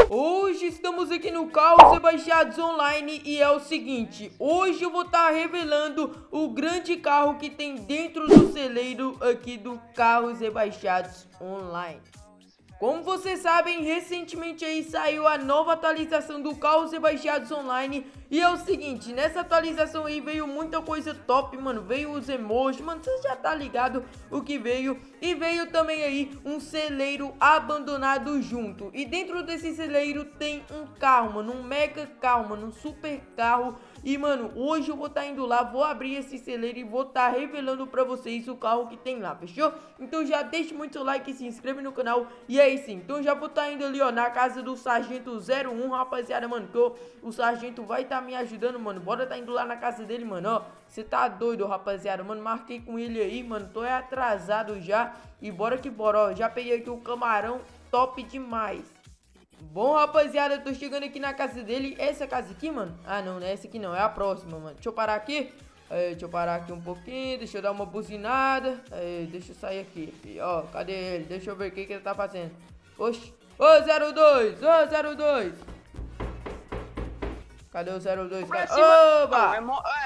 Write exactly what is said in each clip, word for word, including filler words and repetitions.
Hoje estamos aqui no Carros Rebaixados Online e é o seguinte, hoje eu vou estar revelando o grande carro que tem dentro do celeiro aqui do Carros Rebaixados Online. Como vocês sabem, recentemente aí saiu a nova atualização do Carros Rebaixados Online. E é o seguinte, nessa atualização aí veio muita coisa top, mano. Veio os emojis, mano, você já tá ligado o que veio. E veio também aí um celeiro abandonado junto. E dentro desse celeiro tem um carro, mano, um mega carro, mano, um super carro. E, mano, hoje eu vou estar tá indo lá, vou abrir esse celeiro e vou estar tá revelando pra vocês o carro que tem lá, fechou? Então já deixe muito like e se inscreve no canal. E aí sim, então já vou estar tá indo ali, ó, na casa do Sargento zero um, rapaziada, mano, que o, o Sargento vai estar tá me ajudando, mano. Bora tá indo lá na casa dele, mano, ó. Você tá doido, rapaziada, mano, marquei com ele aí, mano, tô é atrasado já. E bora que bora, ó, já peguei aqui o camarão, top demais. Bom, rapaziada, eu tô chegando aqui na casa dele. Essa casa aqui, mano? Ah, não, não é essa aqui não, é a próxima, mano. Deixa eu parar aqui. Aí, deixa eu parar aqui um pouquinho. Deixa eu dar uma buzinada. Aí, deixa eu sair aqui, filho. Ó, cadê ele? Deixa eu ver o que que ele tá fazendo. Oxi. Ô, zero dois! Ô, zero dois! Cadê o zero dois? Cadê? Oba!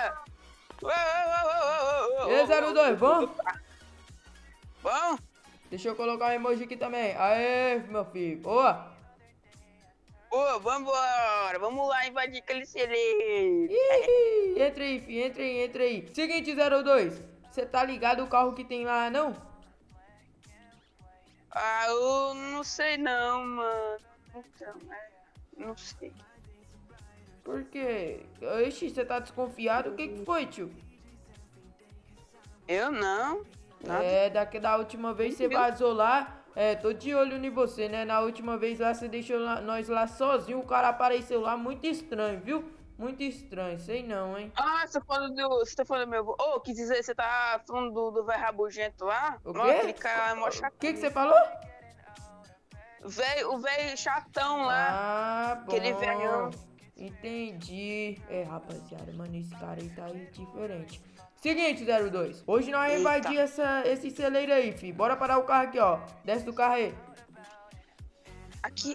E aí, zero dois, bom? Bom? Deixa eu colocar um emoji aqui também. Aê, meu filho. Boa! Ô, vambora, vamos lá invadir aquele celeiro. Ih, entra aí, filho, entra aí, entra aí. Seguinte, zero dois, você tá ligado o carro que tem lá, não? Ah, eu não sei não, mano. Então, é, não sei. Por quê? Ixi, você tá desconfiado? O que que foi, tio? Eu não. Nada. É, daqui da última vez você vazou lá. É, tô de olho em você, né? Na última vez lá você deixou lá, nós lá sozinho, o cara apareceu lá, muito estranho, viu? Muito estranho, sei não, hein? Ah, você tá falando do. Você tá falando do meu. Ô, oh, quis dizer, você tá falando do, do velho rabugento lá? O quê? Ó, aquele cara é mó chatão. O que que você falou? Véio, o velho chatão lá. Ah, bom. Aquele velhão. Entendi. É, rapaziada, mano, esse cara aí tá aí diferente. Seguinte, zero dois. Hoje nós vamos invadir essa, esse celeiro aí, fi. Bora parar o carro aqui, ó. Desce do carro aí. Aqui.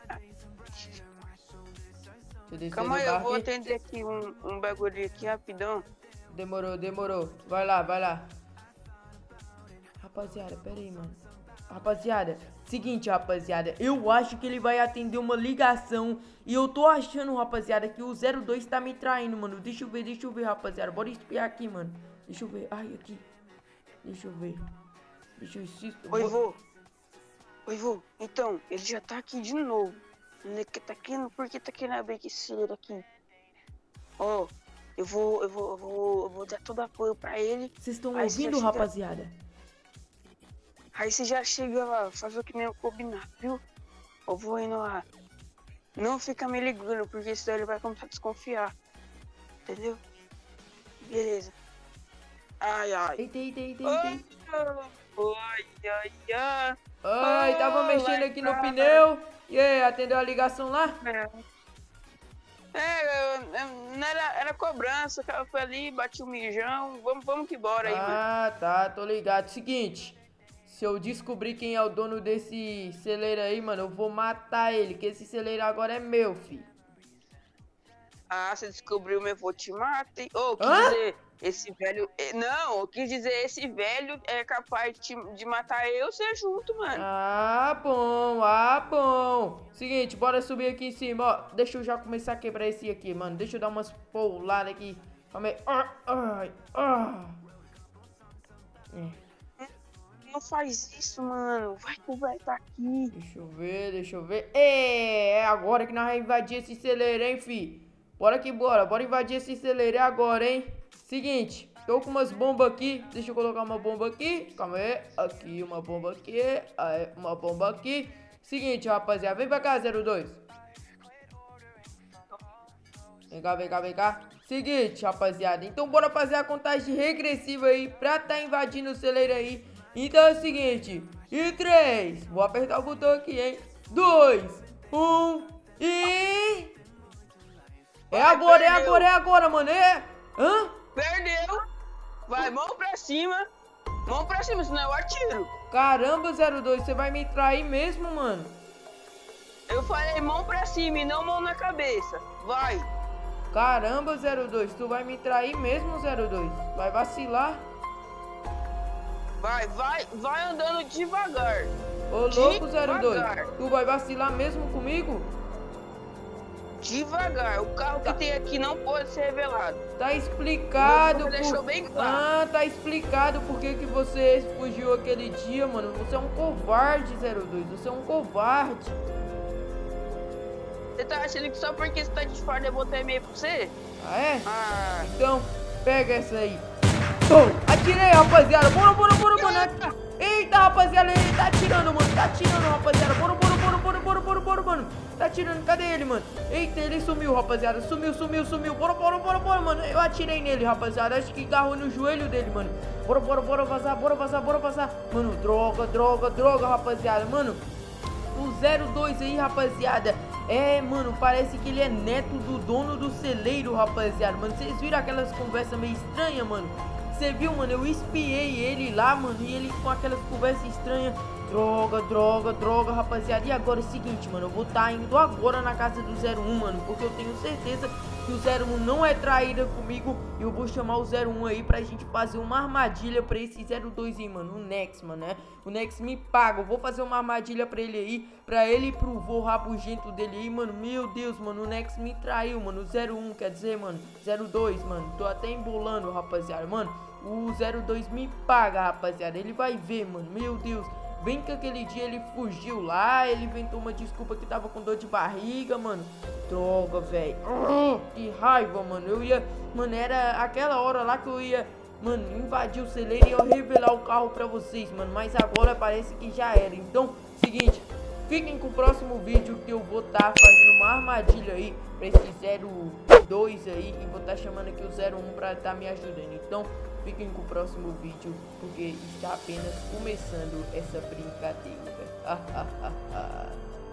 Deixa eu Calma aí, eu vou aqui. atender aqui um, um bagulho aqui rapidão. Demorou, demorou. Vai lá, vai lá. Rapaziada, pera aí, mano. Rapaziada, seguinte, rapaziada. Eu acho que ele vai atender uma ligação. E eu tô achando, rapaziada, que o zero dois tá me traindo, mano. Deixa eu ver, deixa eu ver, rapaziada. Bora espiar aqui, mano. Deixa eu ver. Ai, aqui. Deixa eu ver. Deixa eu assistir. Oi, vô. Oi, vô. Então, ele já tá aqui de novo. Ele tá aqui, por que tá querendo abrir esse celeiro aqui? Ó, oh, eu vou, eu vou, eu vou, eu vou dar todo apoio pra ele. Vocês estão ouvindo, rapaziada? Chega... Aí você já chega lá, faz o que nem eu combinar, viu? Eu vou indo lá. Não fica me ligando, porque senão ele vai começar a desconfiar. Entendeu? Beleza. Ai, ai. Eita, eita, eita, eita. Ai, ai, ai. Ai, tava mexendo aqui no pneu. E aí, atendeu a ligação lá? É, é não era, era cobrança, o cara foi ali, bati o mijão. Vamos, vamos que bora aí, ah, mano. Ah, tá, tô ligado. Seguinte, se eu descobrir quem é o dono desse celeiro aí, mano, eu vou matar ele, que esse celeiro agora é meu, filho. Ah, você descobriu, meu, vou te matar, hein? Ô, quis Hã? dizer, esse velho... Não, eu quis dizer, esse velho é capaz de, de matar eu, você junto, mano. Ah, bom, ah, bom. Seguinte, bora subir aqui em cima, ó. Deixa eu já começar a quebrar esse aqui, mano. Deixa eu dar umas pouladas aqui. Calma aí. Ai, ai, ai. É. Não faz isso, mano. Vai que o velho tá aqui. Deixa eu ver, deixa eu ver. É, é agora que nós vamos invadir esse celeiro, hein, fi. Bora que bora, bora invadir esse celeiro agora, hein. Seguinte, tô com umas bombas aqui. Deixa eu colocar uma bomba aqui. Calma aí. Aqui, uma bomba aqui. Aí, uma bomba aqui. Seguinte, rapaziada. Vem pra cá, zero dois. Vem cá, vem cá, vem cá. Seguinte, rapaziada. Então, bora fazer a contagem regressiva aí pra tá invadindo o celeiro aí. Então é o seguinte. E três. Vou apertar o botão aqui, hein. Dois. Um. E... É agora, é agora, é agora, mano. É. Hã? Perdeu. Vai, mão pra cima. Mão pra cima, senão eu atiro. Caramba, zero dois, você vai me trair mesmo, mano? Eu falei mão pra cima e não mão na cabeça. Vai. Caramba, zero dois, tu vai me trair mesmo, zero dois? Vai vacilar? Vai, vai, vai andando devagar. Ô louco, zero dois, Devagar. tu vai vacilar mesmo comigo? Devagar. O carro Tá. que tem aqui não pode ser revelado. Tá explicado. Você deixou bem claro. Ah, tá explicado por que que você fugiu aquele dia, mano. Você é um covarde, zero dois, você é um covarde. Você tá achando que só porque você tá de farda eu vou ter meio pra você? Ah, é? Ah, Então, pega essa aí. Oh, atirei, rapaziada. Bora, bora, bora, mano. Eita, rapaziada, ele tá atirando, mano. Tá atirando, rapaziada. Bora, bora, bora, bora, bora, bora, bora, mano. Tá atirando, cadê ele, mano? Eita, ele sumiu, rapaziada. Sumiu, sumiu, sumiu. Bora, bora, bora, bora, mano. Eu atirei nele, rapaziada. Acho que agarrou no joelho dele, mano. Bora, bora, bora vazar, bora vazar, bora vazar. Mano, droga, droga, droga, rapaziada. Mano, o zero dois aí, rapaziada. É, mano, parece que ele é neto do dono do celeiro, rapaziada. Mano, vocês viram aquelas conversas meio estranhas, mano? Você viu, mano? Eu espiei ele lá, mano. E ele com aquelas conversas estranhas. Droga, droga, droga, rapaziada. E agora é o seguinte, mano. Eu vou estar tá indo agora na casa do zero um, mano. Porque eu tenho certeza que o zero um não é traíra comigo. E eu vou chamar o zero um aí pra gente fazer uma armadilha pra esse zero dois aí, mano. O Nex, mano, né? O Nex me paga. Eu vou fazer uma armadilha pra ele aí. Pra ele e pro vô rabugento dele aí, mano. Meu Deus, mano. O Nex me traiu, mano. O zero um, quer dizer, mano. zero dois, mano. Tô até embolando, rapaziada. Mano, o zero dois me paga, rapaziada. Ele vai ver, mano. Meu Deus. Bem que aquele dia ele fugiu lá, ele inventou uma desculpa que tava com dor de barriga, mano. Droga, velho. Que raiva, mano. Eu ia... Mano, era aquela hora lá que eu ia... Mano, invadir o celeiro e eu revelar o carro pra vocês, mano. Mas agora parece que já era. Então, seguinte... Fiquem com o próximo vídeo que eu vou estar tá fazendo uma armadilha aí pra esse zero dois aí. E vou estar tá chamando aqui o zero um pra estar tá me ajudando. Então, fiquem com o próximo vídeo, porque está apenas começando essa brincadeira.